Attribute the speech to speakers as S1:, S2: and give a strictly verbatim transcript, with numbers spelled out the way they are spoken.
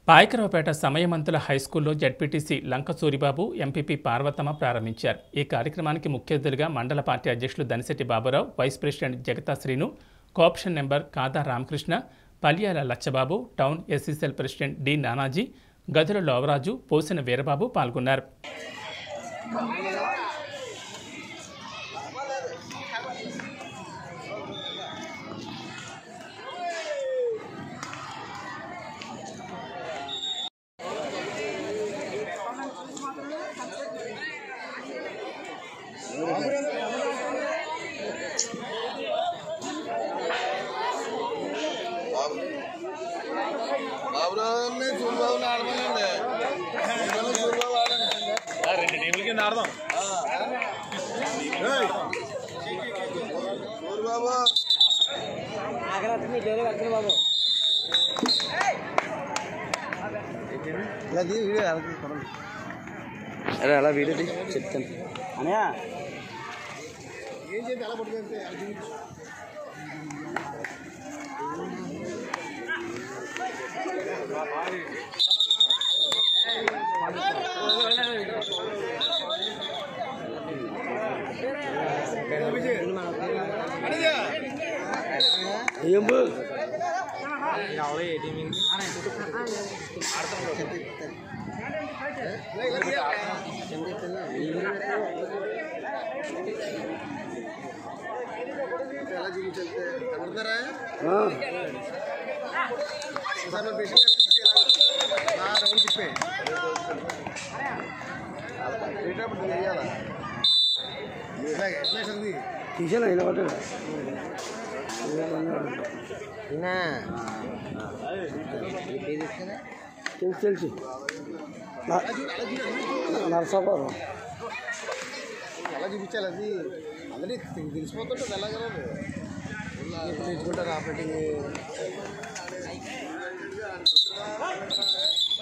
S1: పాయకరావుపేట సమయమంతుల హైస్కూల్లో ZPTC Lanka Suribabu, MPP Parvathamma ప్రారంభించారు. ఈ కార్యక్రమానికి ముఖ్య అతిథులుగా మండల పార్టీ అధ్యక్షులు Danisetti Baburao, vice president Jagata Srinu, cooption member Kada Ramakrishna, Palyala Lacchababu, town SCCL president D Nanaji, Gadula Lovaraju, పోసిన వీరబాబు పాల్గొన్నారు.
S2: రెండు టీంల కింద ఆడదాం.
S3: అరే అలా వీడియో చెప్తాను అన్నయ్య.
S2: ఏం చేసి ఎలా పడుతుంది
S3: ఏం
S2: ఎలా చూపించే కనబడతారా రౌండ్ తిప్పే
S3: తీసాను అయినా పట్టు తెలుసు తెలుసు నరసాపురం
S2: ఎలా చూపించాలి అది ఆల్రెడీ తెలిసిపోతుంటుంది ఎలాగలదు తెచ్చుకుంటారు ఆపరేటింగ్